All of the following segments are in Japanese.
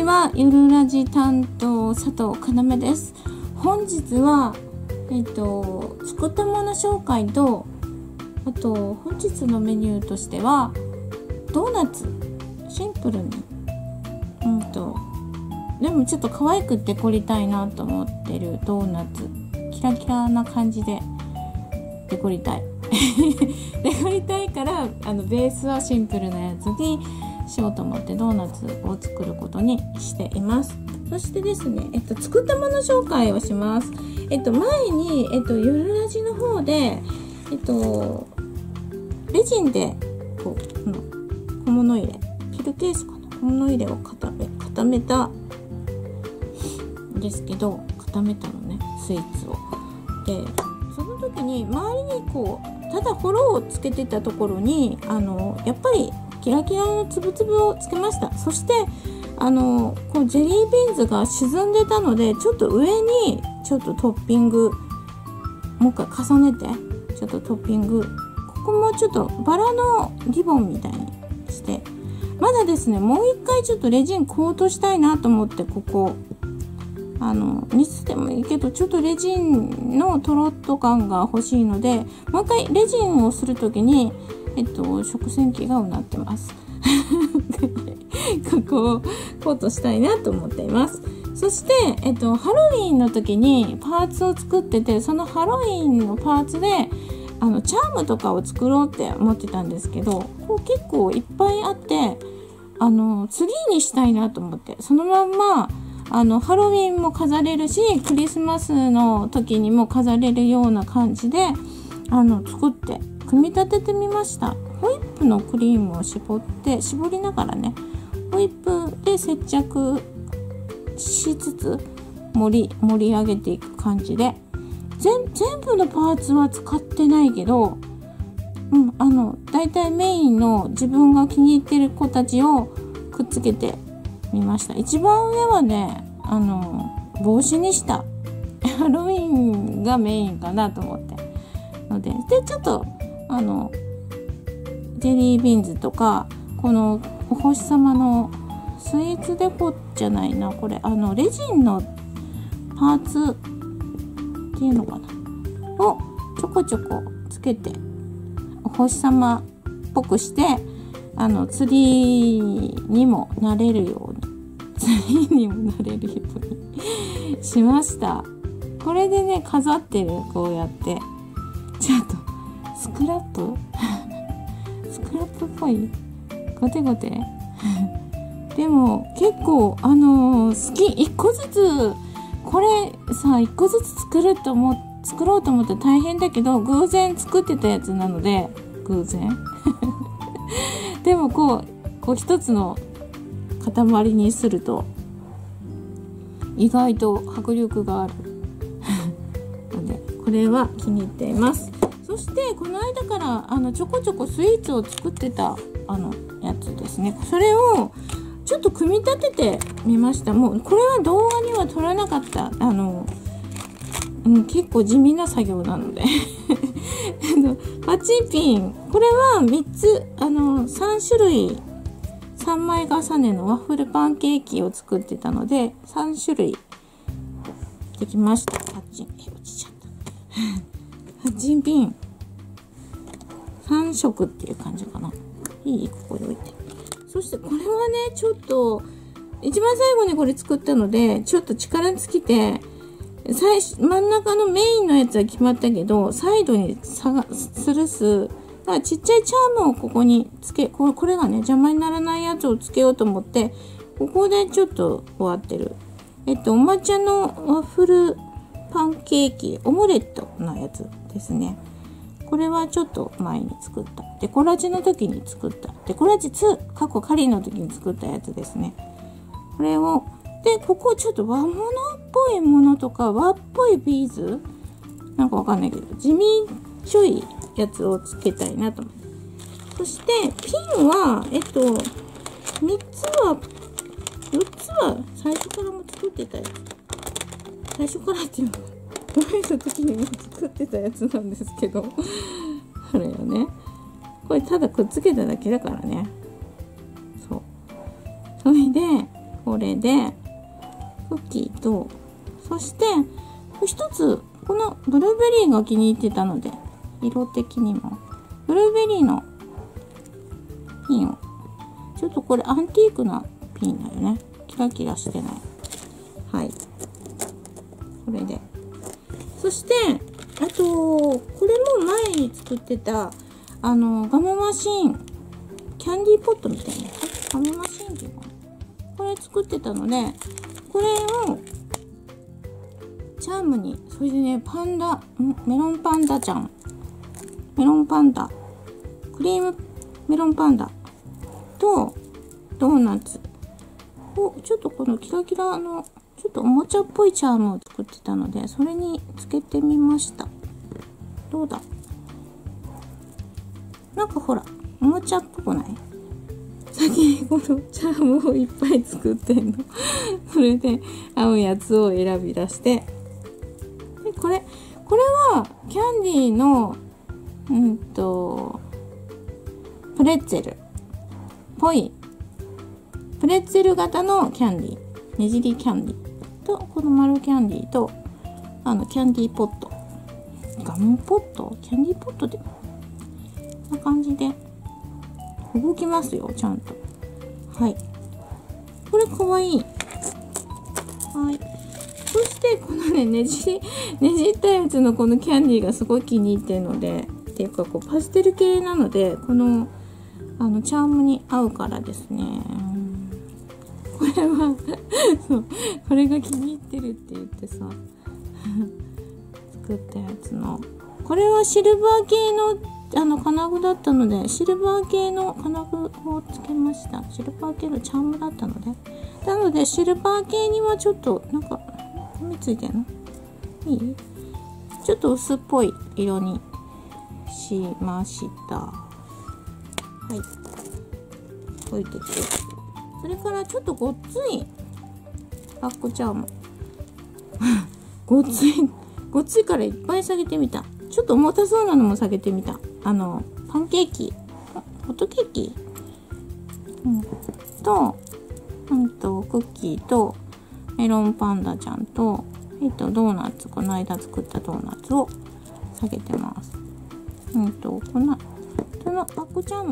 はゆるラジ担当佐藤かなめです。本日は作ったもの紹介と、あと本日のメニューとしてはドーナツ、シンプルにでもちょっと可愛くデコりたいなと思ってるドーナツ、キラキラな感じでデコりたいデコりたいからベースはシンプルなやつにしようと思ってドーナツを作ることにしています。そしてですね、作ったもの紹介をします。前にゆるラジの方でレジンで小物入れ、ピルケースかな、小物入れを固めたんですけど、固めたのね、スイーツを。でその時に周りにただホロをつけてたところにやっぱりキラキラのつぶつぶをつけました。そしてジェリービーンズが沈んでたので、ちょっと上にちょっとトッピングもう一回重ねて、ちょっとトッピング、ここもちょっとバラのリボンみたいにして、まだですね、もう一回ちょっとレジンコートしたいなと思って、ここニスでもいいけど、ちょっとレジンのトロッと感が欲しいので、もう一回レジンをするときに食洗機がうなってますここをコートしたいなと思っています。そして、ハロウィンの時にパーツを作ってて、そのハロウィンのパーツでチャームとかを作ろうって思ってたんですけど、結構いっぱいあって、ツリーにしたいなと思って、そのまんまハロウィンも飾れるし、クリスマスの時にも飾れるような感じで作って組み立ててみました。ホイップのクリームを絞りながらね、ホイップで接着しつつ盛り上げていく感じで、全部のパーツは使ってないけど、だいたいメインの自分が気に入ってる子たちをくっつけてみました。一番上はね、帽子にしたハロウィンがメインかなと思ってので、ちょっとジェリービーンズとか、このお星様のスイーツデコじゃないな、これレジンのパーツっていうのかなをちょこちょこつけて、お星様っぽくしてツリーにもなれるようにしました。これでね、飾ってる、こうやってちょっとスクラップっぽい、ゴテゴテでも結構好き。一個ずつ、これさ、一個ずつ作ろうと思って大変だけど、偶然作ってたやつなので、偶然でもこう一つの塊にすると意外と迫力があるので、これは気に入っています。そしてこの間からちょこちょこスイーツを作ってたやつですね、それをちょっと組み立ててみました。もうこれは動画には撮らなかった結構地味な作業なのでパチンピン、これは3つ3種類3枚重ねのワッフルパンケーキを作ってたので、3種類できました。パチン落ちちゃったパチンピン3色っていう感じかな。いい、ここに置いて。そしてこれはね、ちょっと一番最後にこれ作ったので、ちょっと力尽きて、真ん中のメインのやつは決まったけど、サイドに吊るす、だからちっちゃいチャームをここにこれがね、邪魔にならないやつをつけようと思って、ここでちょっと終わってる。お抹茶のワッフルパンケーキ、オムレットのやつですね。これはちょっと前に作った。デコラジの時に作った。デコラジ2、過去カリの時に作ったやつですね。これを、で、ここちょっと和物っぽいものとか、和っぽいビーズなんかわかんないけど、地味ちょいやつをつけたいなと思って。そして、ピンは、4つは最初からも作ってたやつ。最初からっていうの前の時にも作ってたやつなんですけど、あれよね。これただくっつけただけだからね。そう。それで、 これでクッキーと、そして一つこのブルーベリーが気に入ってたので、色的にもブルーベリーのピンを、ちょっとこれアンティークなピンだよね。キラキラしてない。はい、これで、そしてあとこれも前に作ってたガムマシーン、キャンディーポットみたいなガムマシーンっていうの、これ作ってたので、これをチャームに、それでね、メロンパンダちゃん、メロンパンダ、クリームメロンパンダとドーナツを、ちょっとこのキラキラのちょっとおもちゃっぽいチャームを作ってたので、それにつけてみました。どうだ、なんかほらおもちゃっぽくない？先にこのチャームをいっぱい作ってんのそれで合うやつを選び出して、でこれはキャンディーのプレッツェルっぽい、プレッツェル型のキャンディー、ねじりキャンディーと、この丸キャンディーとキャンディーポット、ガムポット、キャンディーポットでこんな感じで動きますよ、ちゃんと。はい、これかわいい。はい、そしてこのね、ねじったやつのこのキャンディーがすごい気に入ってるので、っていうかこうパステル系なので、このチャームに合うからですね。これはそう、これが気に入ってるって言ってさ作ったやつの、これはシルバー系の金具だったので、シルバー系の金具をつけました。シルバー系のチャームだったので、なのでシルバー系にはちょっとなんかみついてんのいい？ちょっと薄っぽい色にしました。はい、置いてて、それからちょっとごっついバッグチャームごっついからいっぱい下げてみた。ちょっと重たそうなのも下げてみた。パンケーキ、ホットケーキ、とクッキーとメロンパンダちゃんとドーナツ、この間作ったドーナツを下げてます。このバッグチャーム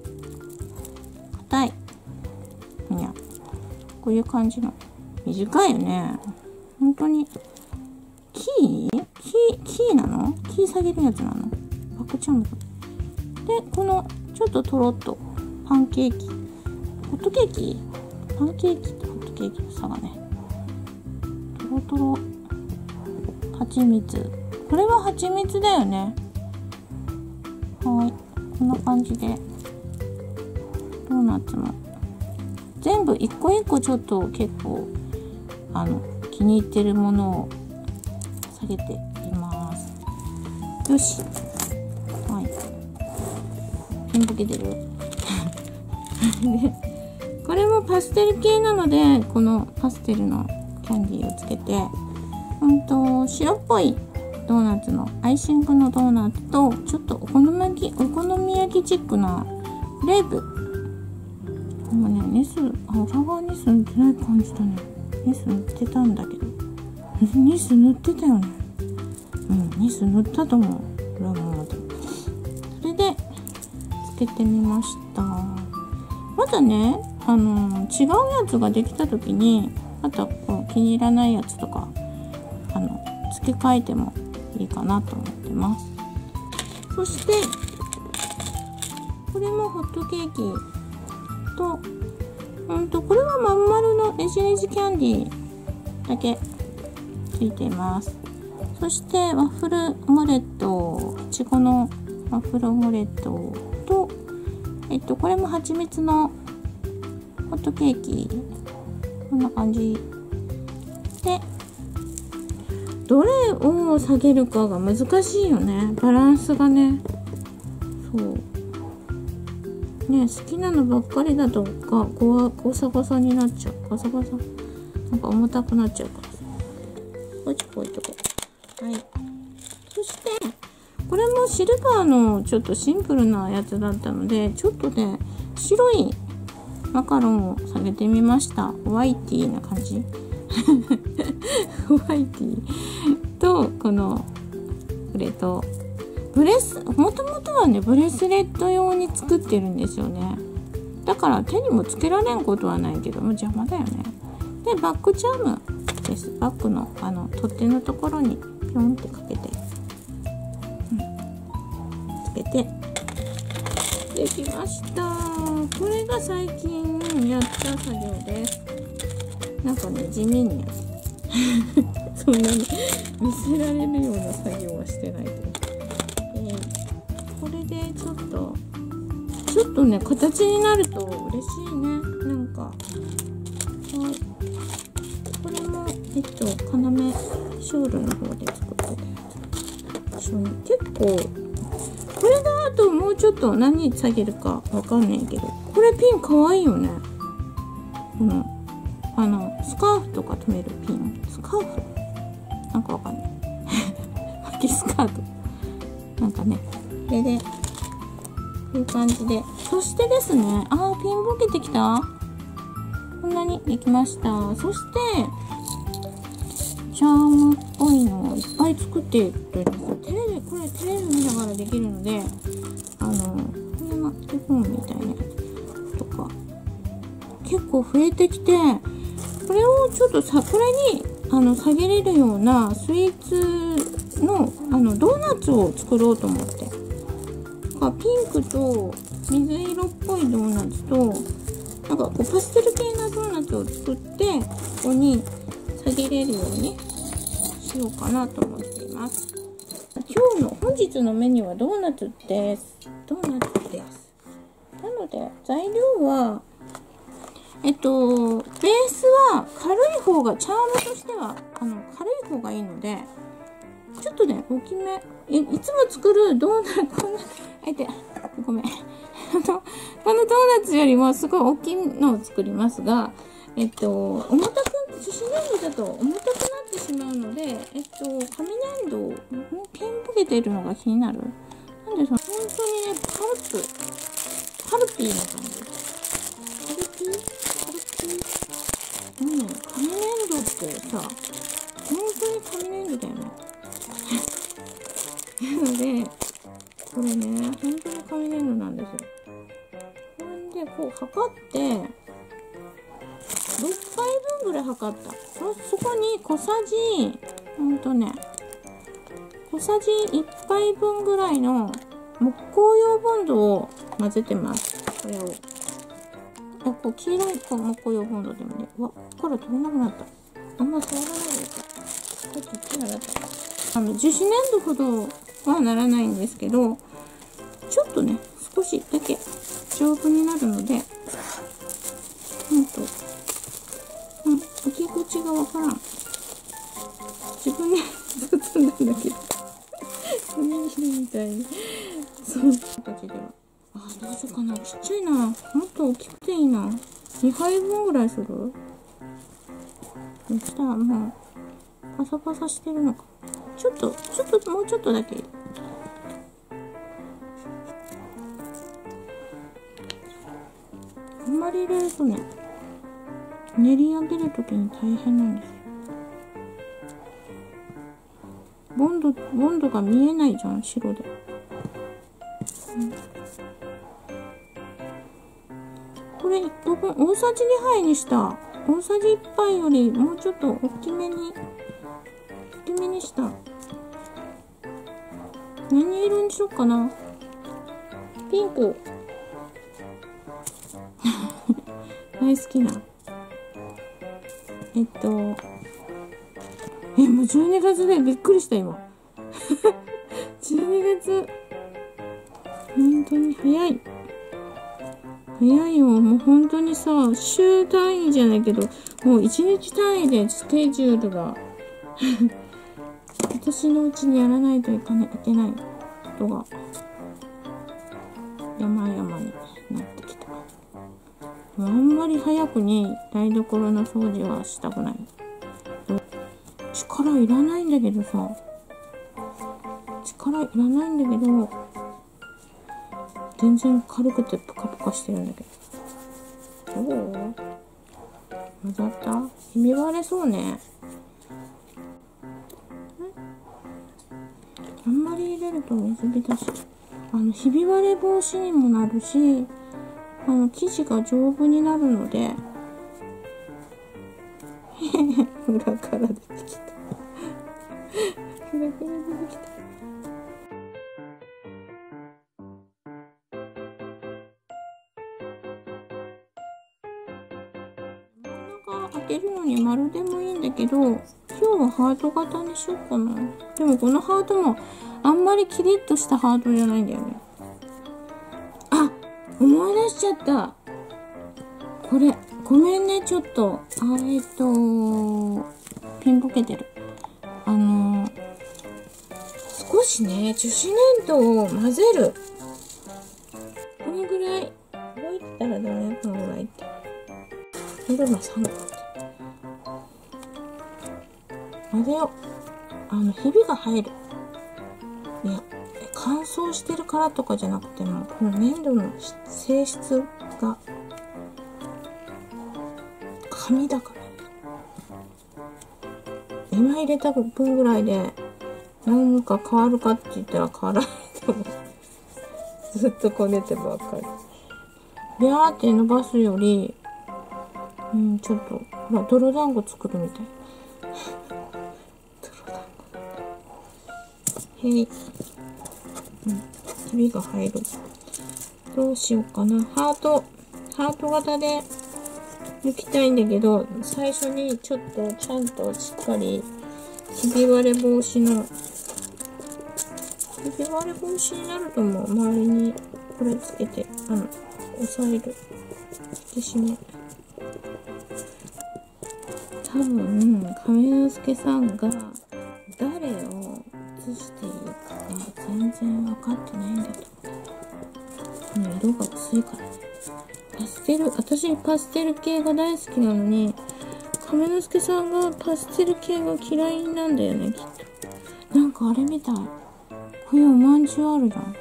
硬い、にゃ、こういう感じの、短いよね、本当に。キーなの？キー下げるやつなの？バッグチャームで、このちょっととろっとパンケーキ、ホットケーキ、パンケーキとホットケーキの差がね、とろとろ蜂蜜、これは蜂蜜だよね。はい、こんな感じでドーナツも全部一個一個ちょっと結構気に入ってるものを下げています。よし、はい、ピンボケてるで、これもパステル系なので、このパステルのキャンディーをつけて、白っぽいドーナツのアイシングのドーナツと、ちょっとお好み焼きチックなクレープ、今ね、裏側ニス塗ってない感じだね。ニス塗ってたんだけどニス塗ってたよね。ニス塗ったと思う、裏側で。それでつけてみました。まだね、違うやつができた時に、またこう気に入らないやつとか付け替えてもいいかなと思ってます。そしてこれもホットケーキと、これはまん丸のねじねじキャンディーだけついています。そしてワッフルオムレット、いちごのワッフルオムレットと、これも蜂蜜のホットケーキ、こんな感じで、どれを下げるかが難しいよね、バランスがね。そうね、好きなのばっかりだとゴサゴサになっちゃう。ゴサゴサなんか重たくなっちゃうからさ、こっちこういうとこ。はい、そしてこれもシルバーのちょっとシンプルなやつだったので、ちょっとね、白いマカロンを下げてみました。ホワイティーな感じホワイティーと、これともともとはね、ブレスレット用に作ってるんですよね。だから手にもつけられんことはないけども邪魔だよね。で、バッグチャームです。バッグの取っ手のところにピョンってかけて、つけてできました。これが最近やった作業です。なんかね、地味にそんなに見せられるような作業はしてないけど、これでちょっとね、形になると嬉しいね。なんか、はい、これも要ショールの方で作ってたやつ。結構これがあともうちょっと何下げるかわかんないけど、これピンかわいいよね。スカーフとか留めるピン。スカーフなんかわかんない巻きスカートなんかね。これでこういう感じで、そしてですね、ピンボケてきた。こんなにできました。そしてチャームっぽいのをいっぱい作っているんですよ。これテレビ見ながらできるので、これの手本みたいなやつとか結構増えてきて、これをちょっとこれに下げれるようなスイーツのドーナツを作ろうと思って、ピンクと水色っぽいドーナツと、なんかこうパステル系なドーナツを作って、ここに下げれるようにしようかなと思っています。本日のメニューはドーナツです。なので材料はベースは軽い方が、チャームとしては軽い方がいいので、ちょっとね大きめ、いつも作るドーナツ、ごめんこのドーナツよりもすごい大きいのを作りますが、重たく樹脂粘土だと重たくなってしまうので、紙粘土ピンボケているのが気になる。なんで本当にね、パルピーな感じ。紙粘土ってさ、本当に紙粘土だよね。なので、これね、本当に紙粘土なんですよ。これでこう測って、6回分ぐらい測った。そこに小さじ1杯分ぐらいの木工用ボンドを混ぜてます。これを。こう黄色い木工用ボンドでもね、これ取れなくなった。あんま触らないでさ。これ取ってなかった。樹脂粘土ほどはならないんですけど、ちょっとね、少しだけ丈夫になるので、置き口がわからん。自分で包んだんだけど。紙切れみたいに。そういう形では。どうしようかな。ちっちゃいな。もっと大きくていいな。2杯分ぐらいする？そしたらもう、パサパサしてるのか。もうちょっとだけ。あんまり入れるとね、練り上げるときに大変なんですよ。ボンドが見えないじゃん、白で。これ1個分、大さじ2杯にした。大さじ1杯よりもうちょっと大きめにした。何色にしようかな。ピンク。大好きな。もう12月でびっくりした今。12月。本当に早い。早いよ。もう本当にさ、週単位じゃないけど、もう1日単位でスケジュールが今年のうちにやらないといけないことが山々になってきた。あんまり早くに台所の掃除はしたくない。力いらないんだけどさ、全然軽くてプカプカしてるんだけど。 どう？混ざった？ひび割れそうね。あんまり入れると水浸し。ひび割れ防止にもなるし、生地が丈夫になるので、裏から出てきた。裏から出てきた。真ん中開けるのに丸でもいいんだけど、今日はハート型にしようかな。でもこのハートもあんまりキリッとしたハートじゃないんだよね。あ、思い出しちゃった。これ、ごめんね、ちょっと。ピンボケてる。少しね、樹脂粘土を混ぜる。このぐらい。覚えてたらダメ、このぐらいって。これ今3個って。混ぜよう。ひびが入る。いや、乾燥してるからとかじゃなくても、この粘土の性質が、紙だから。今入れた分ぐらいで、何か変わるかって言ったら変わらないと思う。ずっとこねてばっかり。ビャーって伸ばすより、ちょっと、ほら、泥団子作るみたい。泥団子。へい。ひびが入る。どうしようかな。ハート型で抜きたいんだけど、最初にちょっとちゃんとしっかり、ひび割れ防止の、ひび割れ防止になるともう周りにこれつけて、押さえる。引き締め。多分、亀之助さんが誰を写していいかね、全然分かってないんだけど。この色が薄いからね。私パステル系が大好きなのに、亀之助さんがパステル系が嫌いなんだよね、きっと。なんかあれみたい。こういうおまんじゅうあるじゃん。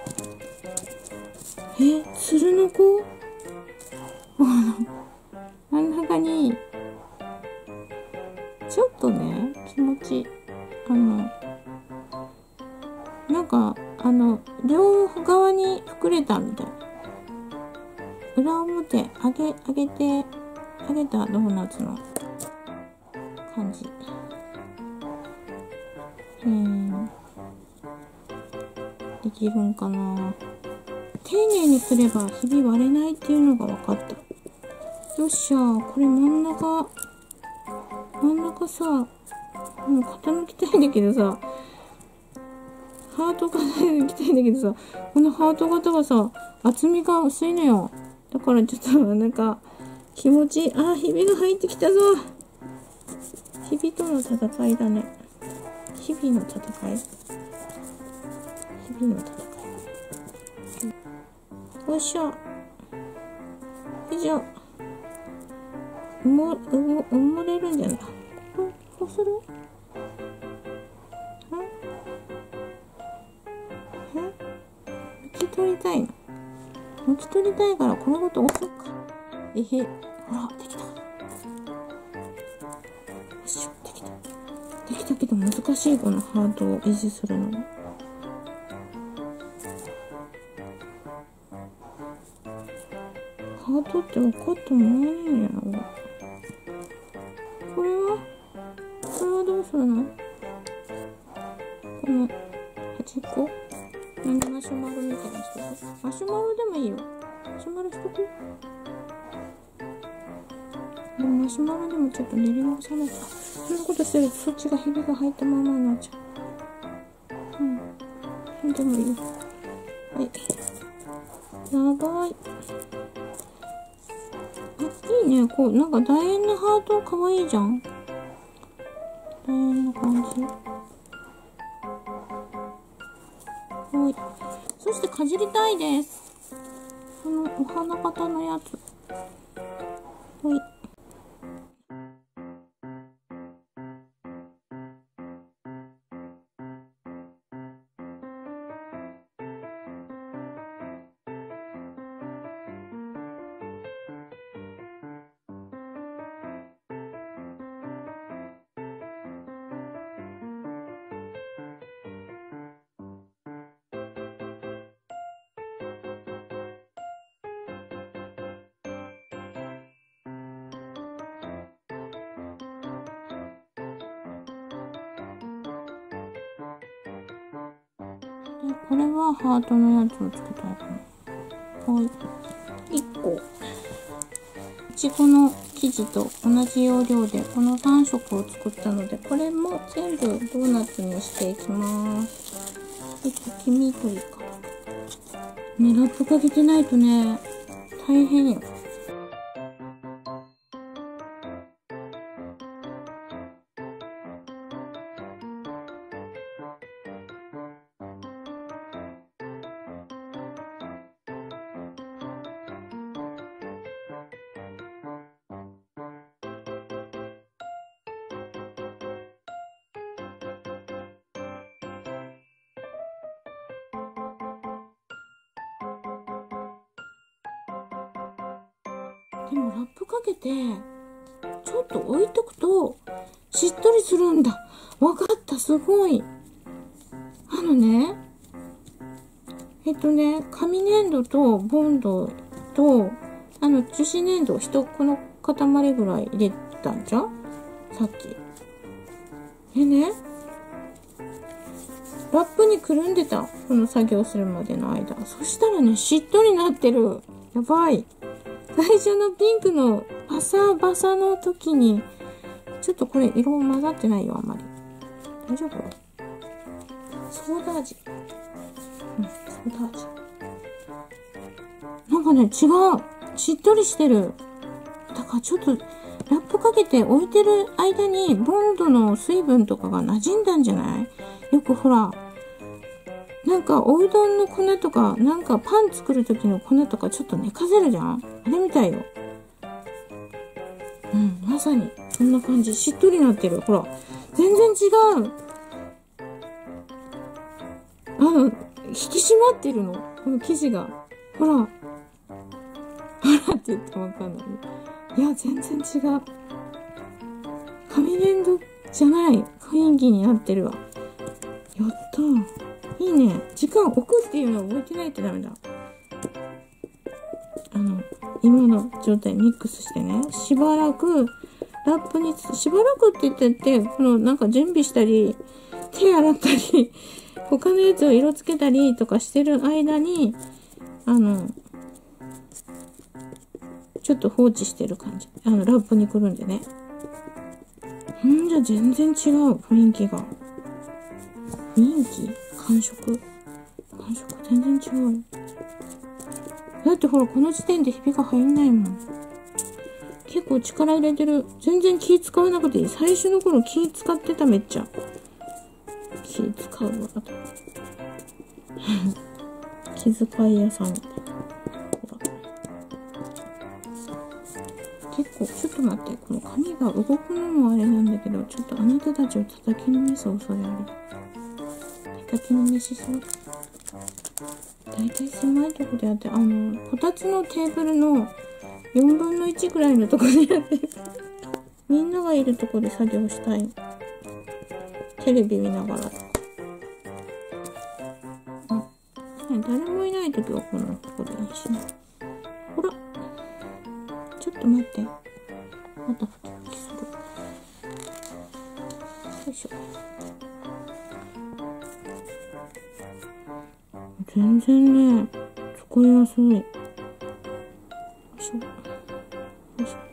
鶴の子？真ん中に、ちょっとね、気持ち、なんか、両側に膨れたみたい。裏表、揚げたドーナツの感じ。できるんかな。丁寧にすればひび割れないっていうのが分かった。よっしゃー、これ真ん中さ、もう傾きたいんだけどさ、ハート型で抜きたいんだけどさ、このハート型がさ、厚みが薄いのよ。だからちょっとなんか、気持ちいい。ひびが入ってきたぞ。ひびとの戦いだね。日々の戦い。よいしょ。よいしょ。埋もれるんじゃない？こうする？抜き取りたいの？抜き取りたいからこのこと押そうか。ほら、できた。よいしょ、できた。できたけど難しい、このハートを維持するのに。ハートって分かってもらえないんやな。これはどうするの？この端っこ？なんでマシュマロみたいにしとく？マシュマロでもいいよ。マシュマロしとく？でもマシュマロでもちょっと練り直さなきゃ。そんなことしてるとそっちがひびが入ったままになっちゃう。でもいいよ。はい。やばい。いいね。こう、なんか楕円のハートかわいいじゃん。楕円の感じ。はい。そしてかじりたいです。このお花形のやつ。はい。 で、これはハートのやつをつけたいかな。はい。1個。いちごの生地と同じ要領でこの3色を作ったので、これも全部ドーナツにしていきます。黄緑から。ね、ラップかけてないとね、大変よ。でもラップかけてちょっと置いとくとしっとりするんだ。わかった、すごい。紙粘土とボンドと樹脂粘土この塊ぐらい入れたんじゃん、さっき。でね、ラップにくるんでた、この作業するまでの間。そしたらね、しっとりなってる。やばい。最初のピンクのパサバサの時に、ちょっとこれ色混ざってないよ、あんまり。大丈夫？ソーダ味。うん、ソーダ味。なんかね、違う。しっとりしてる。だからちょっと、ラップかけて置いてる間に、ボンドの水分とかが馴染んだんじゃない？よくほら、なんかおうどんの粉とか、なんかパン作る時の粉とかちょっと寝かせるじゃん？あれみたいよ。うん、まさに。そんな感じ。しっとりなってる。ほら。全然違う。引き締まってるの。この生地が。ほら。ほらって言ってもわかんない。いや、全然違う。紙粘土じゃない雰囲気になってるわ。やったー。いいね。時間置くっていうのを覚えてないとダメだ。今の状態ミックスしてね、しばらく、ラップに、しばらくって言ってて、このなんか準備したり、手洗ったり、他のやつを色つけたりとかしてる間に、ちょっと放置してる感じ。ラップにくるんでね。じゃあ全然違う、雰囲気が。雰囲気？感触全然違うよ。だってほら、この時点でひびが入んないもん。結構力入れてる。全然気使わなくていい。最初の頃気使ってた、めっちゃ。気使うわ。気遣い屋さん。ほら。結構、ちょっと待って。この紙が動くのもあれなんだけど、ちょっとあなたたちを叩きのめす恐れあり。叩きのめしそう。だいたい狭いとこでやって、こたつのテーブルの4分の1ぐらいのとこでやってる。みんながいるとこで作業したい。テレビ見ながら。誰もいないときはこのとこでいいしね。ほら。ちょっと待って。また吹き吹きする。よいしょ。全然ね、使いやすい。よいしょ。よいし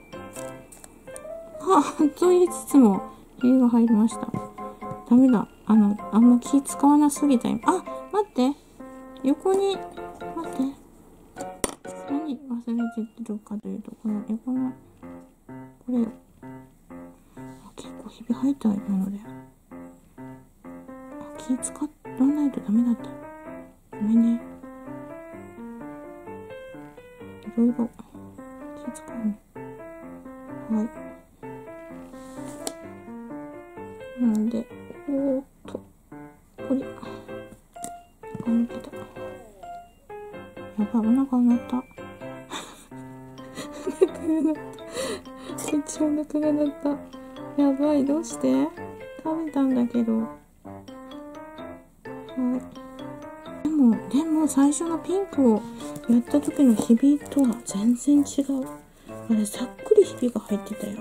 ょ。と言いつつも、ひびが入りました。ダメだ。あんま気使わなすぎた今。あ、待って。横に、待って。何忘れてるかというと、この横の、これ、結構ひび入った今ので。気使わないとダメだった。ごめんね。いろいろ気使うね。はい。なんで、これ。抜けた。やばい、お腹鳴った。お腹が鳴った。めっちゃお腹が鳴った。やばい、どうして？食べたんだけど。はい。でも最初のピンクをやった時のひびとは全然違う。あれ、さっくりひびが入ってたよ。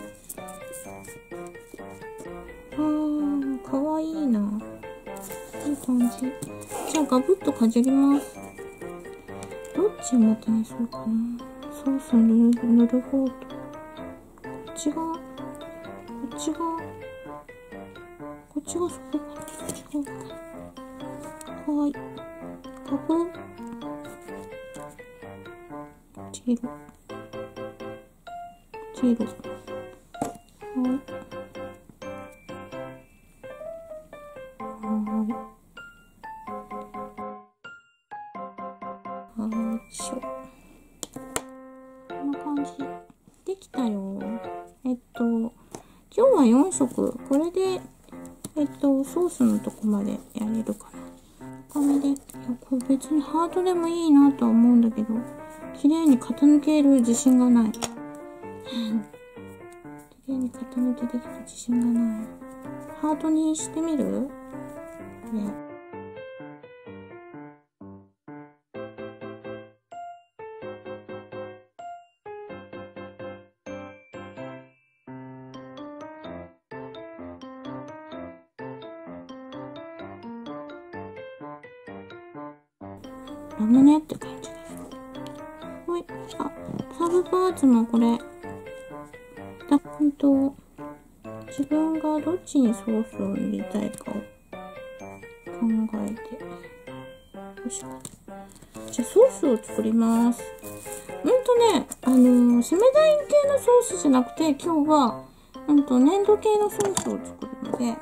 かわいいな。 感じ。じゃあ、ガブッとかじります。どっちを元にするかな。ソース塗る方と、こっち側、こっち側、こっち側そこかな。こっち側かな。はい。ガブッ。黄色。黄色。はい。こんな感じ。できたよ。今日は4色。これで、ソースのとこまでやれるかな。赤身で。いや、これ別にハートでもいいなとは思うんだけど、綺麗に型抜ける自信がない。綺麗に型抜けできる自信がない。ハートにしてみる？ね。ラムネって感じです。はい。あ、サブパーツもこれ。自分がどっちにソースを塗りたいかを考えて。よいしょ。じゃあソースを作ります。セメダイン系のソースじゃなくて、今日は、粘土系のソースを作るので、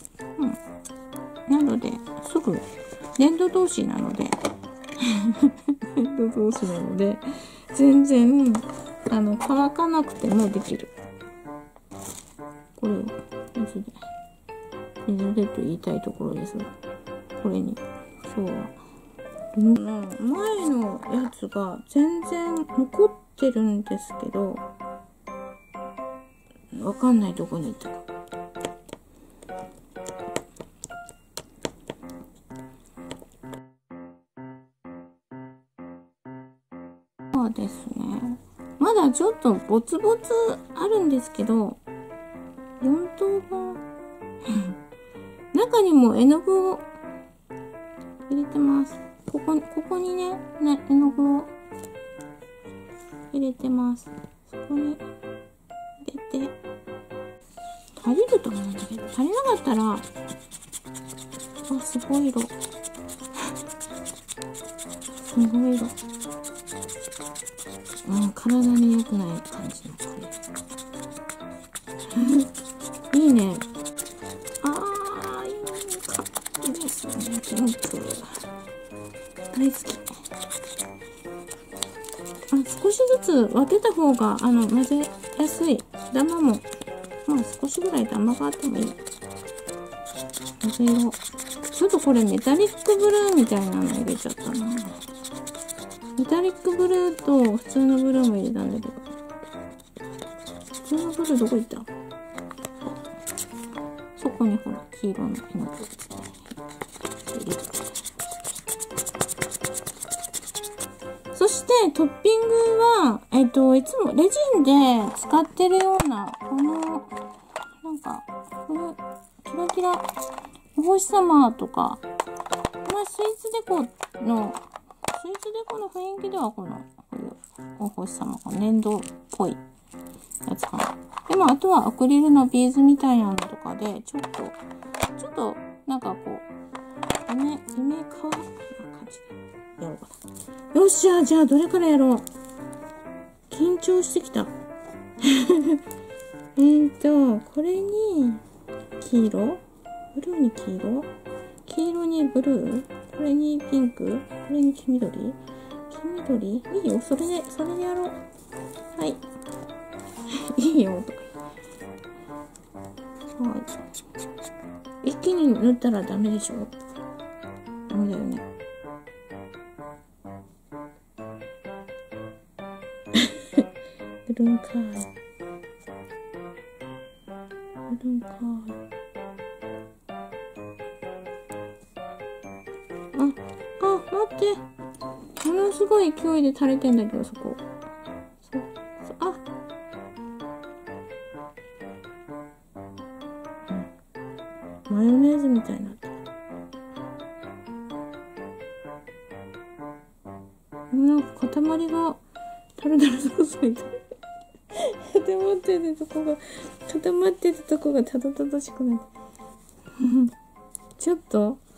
なので、すぐ、粘土同士なので、粘土同士なので、全然、乾かなくてもできる。これを、水でと言いたいところですが、これに、今日は、前のやつが全然残ってるんですけど、わかんないどこに行ったか。そうですね。まだちょっとボツボツあるんですけど、4等分。中にも絵の具を入れてます。ここにね、絵の具を入れてます。そこに入れて、足りると思うんだけど、足りなかったら、あ、すごい色。すごい色。体に良くない感じのこれ。いいね。いいですね。ピンク。大好き。少しずつ分けた方が、混ぜやすい。ダマも、少しぐらいダマがあってもいい。水色。ちょっとこれメタリックブルーみたいなの入れちゃったな。メタリックブルーと普通のブルーも入れたんだけど。普通のブルーどこ行った？そこにほら、黄色の絵の具を入れて。そして、トッピングは、いつもレジンで使ってるような、この、この、キラキラ、お星様とか、スイーツデコの雰囲気ではこのお星様が粘土っぽいやつかな。でもあとはアクリルのビーズみたいなのとかで、ちょっと、夢かわな感じでやろうかな。よっしゃ、じゃあどれからやろう。緊張してきた。これに黄色、ブルーに黄色、黄色にブルー、これにピンク、これに黄緑、いいよ、それでやろう。はい。いいよ、とか。はい。一気に塗ったらダメでしょ？ダメだよね。ブルーンカーイ。待って。ものすごい勢いで垂れてんだけど、そこ。マヨネーズみたいになってる。 なんか塊がタルタルソースみたい。固まってるとこがたどたどしくなって。ちょっと